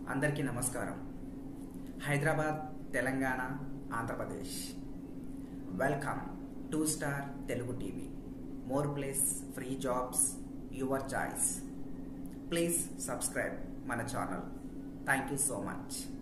అందరికీ నమస్కారం. Hyderabad, Telangana, Andhra Pradesh. Welcome 2 star Telugu TV. More place, free jobs, your choice. Please subscribe మన channel. Thank you so much.